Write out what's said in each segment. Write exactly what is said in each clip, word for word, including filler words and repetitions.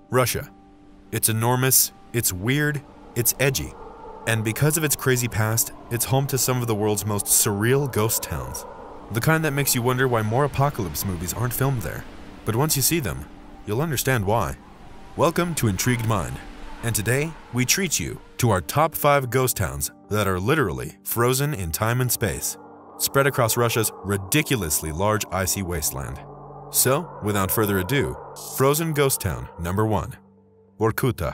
Russia. It's enormous, it's weird, it's edgy, and because of its crazy past, it's home to some of the world's most surreal ghost towns. The kind that makes you wonder why more apocalypse movies aren't filmed there. But once you see them, you'll understand why. Welcome to Intrigued Mind, and today we treat you to our top five ghost towns that are literally frozen in time and space, spread across Russia's ridiculously large icy wasteland. So, without further ado, Frozen Ghost Town number one, Vorkuta.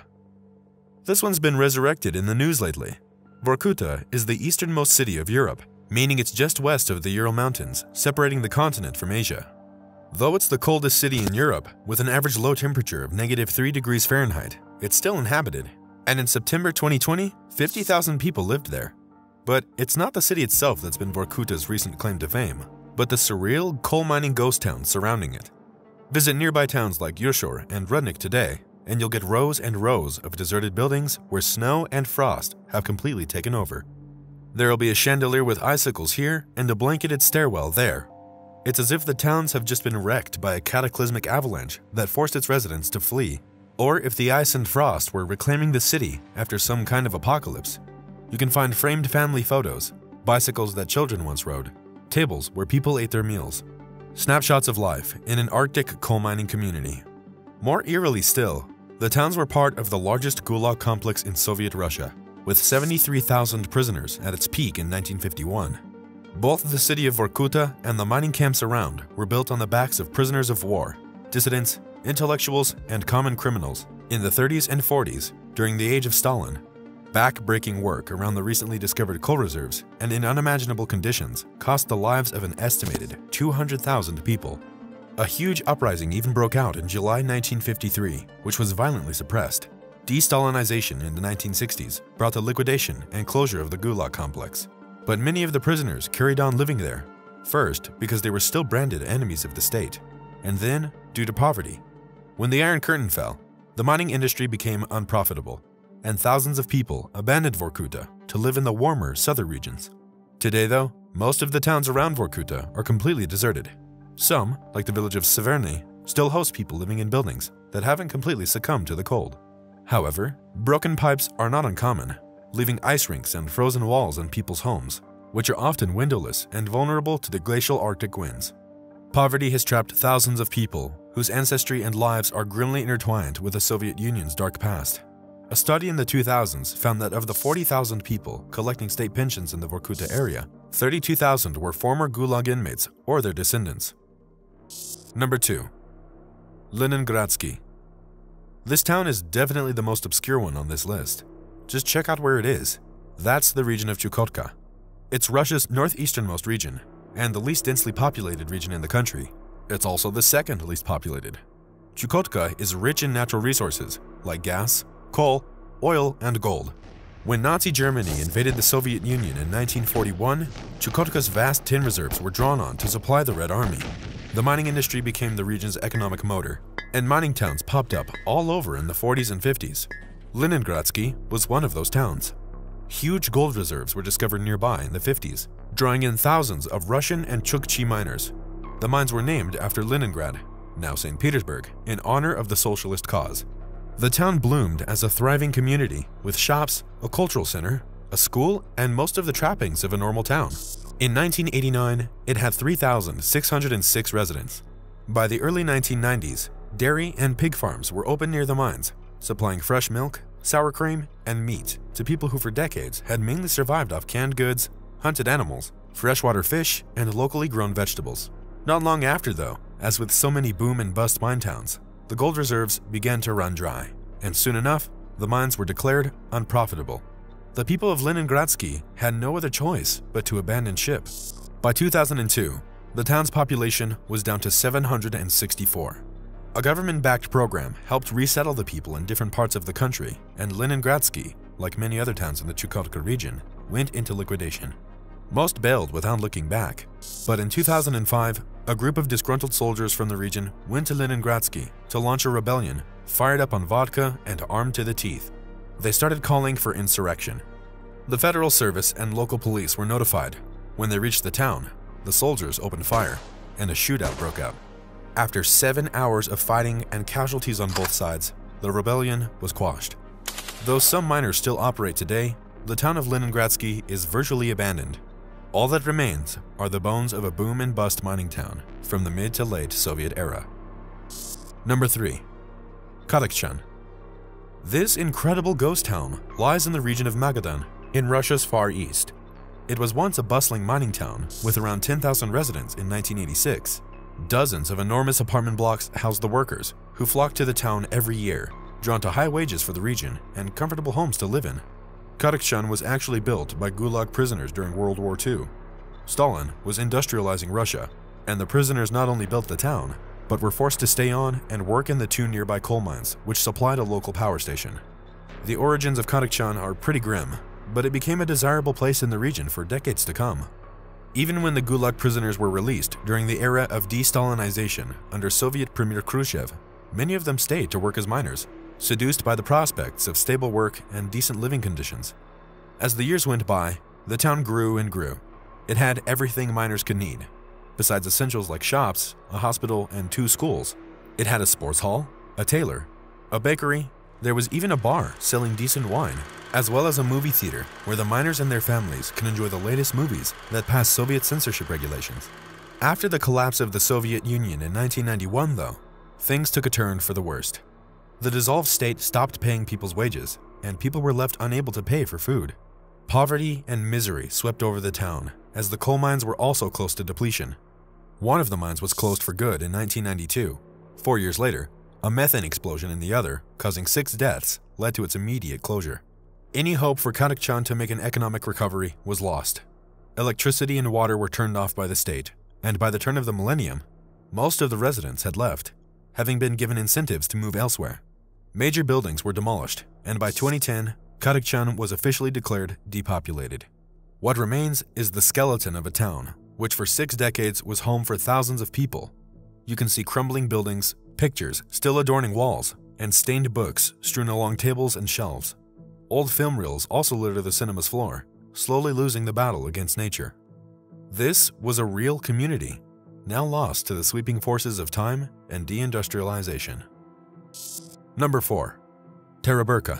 This one's been resurrected in the news lately. Vorkuta is the easternmost city of Europe, meaning it's just west of the Ural Mountains, separating the continent from Asia. Though it's the coldest city in Europe, with an average low temperature of negative three degrees Fahrenheit, it's still inhabited, and in September twenty twenty, fifty thousand people lived there. But it's not the city itself that's been Vorkuta's recent claim to fame, but the surreal coal mining ghost towns surrounding it. Visit nearby towns like Yurshor and Rudnik today, and you'll get rows and rows of deserted buildings where snow and frost have completely taken over. There'll be a chandelier with icicles here and a blanketed stairwell there. It's as if the towns have just been wrecked by a cataclysmic avalanche that forced its residents to flee, or if the ice and frost were reclaiming the city after some kind of apocalypse. You can find framed family photos, bicycles that children once rode, tables where people ate their meals, snapshots of life in an Arctic coal mining community. More eerily still, the towns were part of the largest Gulag complex in Soviet Russia, with seventy-three thousand prisoners at its peak in nineteen fifty-one. Both the city of Vorkuta and the mining camps around were built on the backs of prisoners of war, dissidents, intellectuals, and common criminals in the thirties and forties during the age of Stalin. Back-breaking work around the recently discovered coal reserves and in unimaginable conditions cost the lives of an estimated two hundred thousand people. A huge uprising even broke out in July nineteen fifty-three, which was violently suppressed. De-Stalinization in the nineteen sixties brought the liquidation and closure of the Gulag complex. But many of the prisoners carried on living there, first because they were still branded enemies of the state, and then due to poverty. When the Iron Curtain fell, the mining industry became unprofitable, and thousands of people abandoned Vorkuta to live in the warmer southern regions. Today, though, most of the towns around Vorkuta are completely deserted. Some, like the village of Severny, still host people living in buildings that haven't completely succumbed to the cold. However, broken pipes are not uncommon, leaving ice rinks and frozen walls in people's homes, which are often windowless and vulnerable to the glacial Arctic winds. Poverty has trapped thousands of people whose ancestry and lives are grimly intertwined with the Soviet Union's dark past. A study in the two thousands found that of the forty thousand people collecting state pensions in the Vorkuta area, thirty-two thousand were former Gulag inmates or their descendants. Number two. Leningradsky. This town is definitely the most obscure one on this list. Just check out where it is. That's the region of Chukotka. It's Russia's northeasternmost region, and the least densely populated region in the country. It's also the second least populated. Chukotka is rich in natural resources, like gas, coal, oil, and gold. When Nazi Germany invaded the Soviet Union in nineteen forty-one, Chukotka's vast tin reserves were drawn on to supply the Red Army. The mining industry became the region's economic motor, and mining towns popped up all over in the forties and fifties. Leningradsky was one of those towns. Huge gold reserves were discovered nearby in the fifties, drawing in thousands of Russian and Chukchi miners. The mines were named after Leningrad, now Saint Petersburg, in honor of the socialist cause. The town bloomed as a thriving community with shops, a cultural center, a school, and most of the trappings of a normal town. In nineteen eighty-nine, it had three thousand six hundred six residents. By the early nineteen nineties, dairy and pig farms were open near the mines, supplying fresh milk, sour cream, and meat to people who for decades had mainly survived off canned goods, hunted animals, freshwater fish, and locally grown vegetables. Not long after, though, as with so many boom and bust mine towns, the gold reserves began to run dry, and soon enough, the mines were declared unprofitable. The people of Leningradsky had no other choice but to abandon ship. By two thousand two, the town's population was down to seven hundred sixty-four. A government-backed program helped resettle the people in different parts of the country, and Leningradsky, like many other towns in the Chukotka region, went into liquidation. Most bailed without looking back, but in two thousand five, a group of disgruntled soldiers from the region went to Leningradsky to launch a rebellion, fired up on vodka and armed to the teeth. They started calling for insurrection. The federal service and local police were notified. When they reached the town, the soldiers opened fire, and a shootout broke out. After seven hours of fighting and casualties on both sides, the rebellion was quashed. Though some miners still operate today, the town of Leningradsky is virtually abandoned. All that remains are the bones of a boom and bust mining town from the mid to late Soviet era. Number three. Karakhchan. This incredible ghost town lies in the region of Magadan, in Russia's far east. It was once a bustling mining town with around ten thousand residents in nineteen eighty-six. Dozens of enormous apartment blocks housed the workers, who flocked to the town every year, drawn to high wages for the region and comfortable homes to live in. Karakhchan was actually built by Gulag prisoners during World War Two. Stalin was industrializing Russia, and the prisoners not only built the town, but were forced to stay on and work in the two nearby coal mines, which supplied a local power station. The origins of Karakhchan are pretty grim, but it became a desirable place in the region for decades to come. Even when the Gulag prisoners were released during the era of de-Stalinization under Soviet Premier Khrushchev, many of them stayed to work as miners, seduced by the prospects of stable work and decent living conditions. As the years went by, the town grew and grew. It had everything miners could need. Besides essentials like shops, a hospital, and two schools, it had a sports hall, a tailor, a bakery. There was even a bar selling decent wine, as well as a movie theater where the miners and their families could enjoy the latest movies that passed Soviet censorship regulations. After the collapse of the Soviet Union in nineteen ninety-one, though, things took a turn for the worst. The dissolved state stopped paying people's wages, and people were left unable to pay for food. Poverty and misery swept over the town, as the coal mines were also close to depletion. One of the mines was closed for good in nineteen ninety-two. Four years later, a methane explosion in the other, causing six deaths, led to its immediate closure. Any hope for Karakhchan to make an economic recovery was lost. Electricity and water were turned off by the state, and by the turn of the millennium, most of the residents had left, having been given incentives to move elsewhere. Major buildings were demolished, and by twenty ten, Karakhchan was officially declared depopulated. What remains is the skeleton of a town, which for six decades was home for thousands of people. You can see crumbling buildings, pictures still adorning walls, and stained books strewn along tables and shelves. Old film reels also litter the cinema's floor, slowly losing the battle against nature. This was a real community, now lost to the sweeping forces of time and deindustrialization. Number four. Tereberka.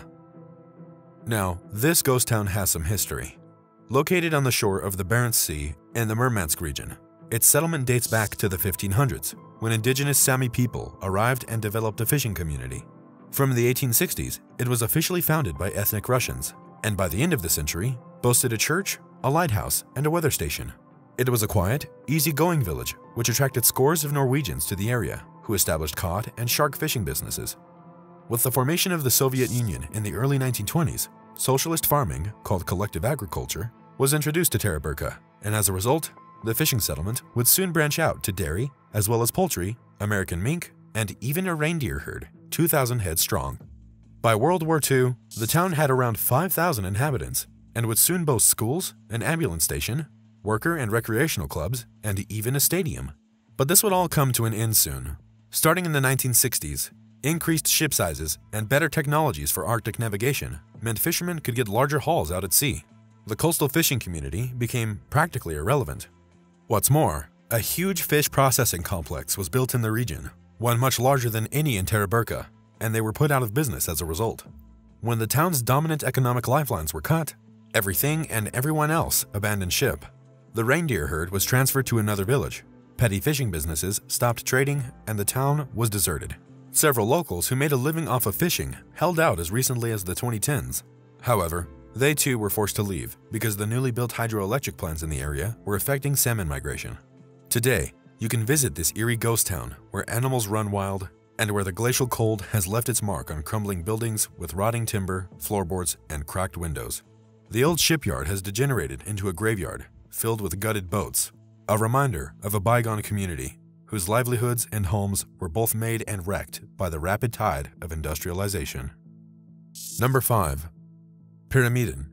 Now, this ghost town has some history. Located on the shore of the Barents Sea in the Murmansk region, its settlement dates back to the fifteen hundreds, when indigenous Sami people arrived and developed a fishing community. From the eighteen sixties, it was officially founded by ethnic Russians, and by the end of the century, boasted a church, a lighthouse, and a weather station. It was a quiet, easy-going village, which attracted scores of Norwegians to the area, who established cod and shark fishing businesses. With the formation of the Soviet Union in the early nineteen twenties, socialist farming, called collective agriculture, was introduced to Tereberka, and as a result, the fishing settlement would soon branch out to dairy, as well as poultry, American mink, and even a reindeer herd, two thousand head strong. By World War Two, the town had around five thousand inhabitants, and would soon boast schools, an ambulance station, worker and recreational clubs, and even a stadium. But this would all come to an end soon. Starting in the nineteen sixties, increased ship sizes and better technologies for Arctic navigation meant fishermen could get larger hauls out at sea. The coastal fishing community became practically irrelevant. What's more, a huge fish processing complex was built in the region, one much larger than any in Tereberka, and they were put out of business as a result. When the town's dominant economic lifelines were cut, everything and everyone else abandoned ship. The reindeer herd was transferred to another village, petty fishing businesses stopped trading, and the town was deserted. Several locals who made a living off of fishing held out as recently as the twenty tens. However, they too were forced to leave because the newly built hydroelectric plants in the area were affecting salmon migration. Today, you can visit this eerie ghost town where animals run wild and where the glacial cold has left its mark on crumbling buildings with rotting timber, floorboards, and cracked windows. The old shipyard has degenerated into a graveyard filled with gutted boats, a reminder of a bygone community whose livelihoods and homes were both made and wrecked by the rapid tide of industrialization. Number five. Pyramiden.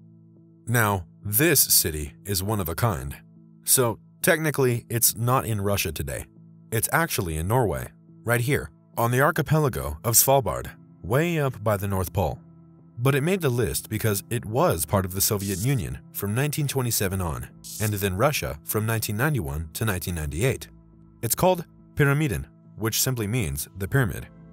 Now, this city is one of a kind. So, technically, it's not in Russia today. It's actually in Norway, right here, on the archipelago of Svalbard, way up by the North Pole. But it made the list because it was part of the Soviet Union from nineteen twenty-seven on, and then Russia from nineteen ninety-one to nineteen ninety-eight. It's called Pyramiden, which simply means the pyramid.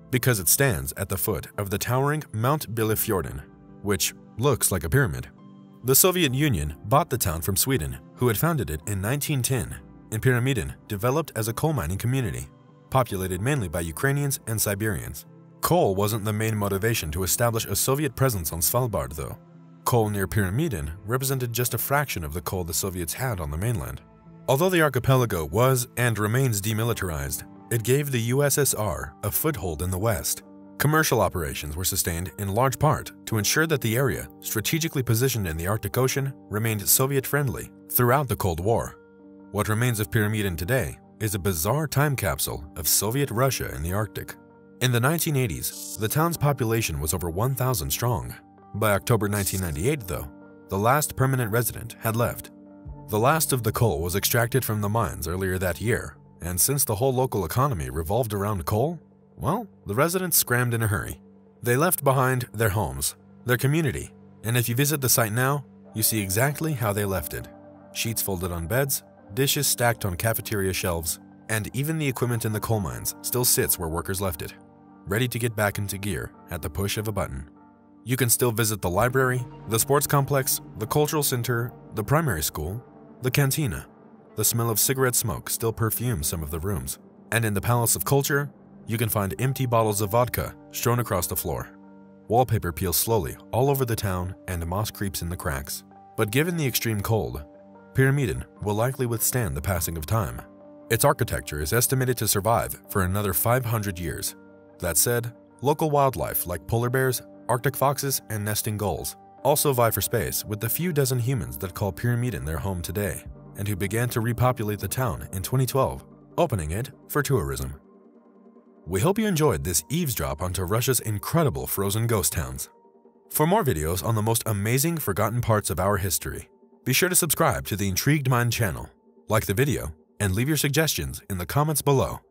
because it stands at the foot of the towering Mount Billefjorden, which looks like a pyramid. The Soviet Union bought the town from Sweden, who had founded it in nineteen ten, and Pyramiden developed as a coal mining community, populated mainly by Ukrainians and Siberians. Coal wasn't the main motivation to establish a Soviet presence on Svalbard, though. Coal near Pyramiden represented just a fraction of the coal the Soviets had on the mainland. Although the archipelago was and remains demilitarized, it gave the U S S R a foothold in the West. Commercial operations were sustained in large part to ensure that the area, strategically positioned in the Arctic Ocean, remained Soviet-friendly throughout the Cold War. What remains of Pyramiden today is a bizarre time capsule of Soviet Russia in the Arctic. In the nineteen eighties, the town's population was over one thousand strong. By October nineteen ninety-eight, though, the last permanent resident had left. The last of the coal was extracted from the mines earlier that year, and since the whole local economy revolved around coal, well, the residents scrammed in a hurry. They left behind their homes, their community, and if you visit the site now, you see exactly how they left it. Sheets folded on beds, dishes stacked on cafeteria shelves, and even the equipment in the coal mines still sits where workers left it, ready to get back into gear at the push of a button. You can still visit the library, the sports complex, the cultural center, the primary school, the cantina. The smell of cigarette smoke still perfumes some of the rooms, and in the Palace of Culture, you can find empty bottles of vodka strewn across the floor. Wallpaper peels slowly all over the town and moss creeps in the cracks. But given the extreme cold, Pyramiden will likely withstand the passing of time. Its architecture is estimated to survive for another five hundred years. That said, local wildlife like polar bears, Arctic foxes, and nesting gulls also vie for space with the few dozen humans that call Pyramiden their home today, and who began to repopulate the town in twenty twelve, opening it for tourism. We hope you enjoyed this eavesdrop onto Russia's incredible frozen ghost towns. For more videos on the most amazing forgotten parts of our history, be sure to subscribe to the Intrigued Mind channel, like the video, and leave your suggestions in the comments below.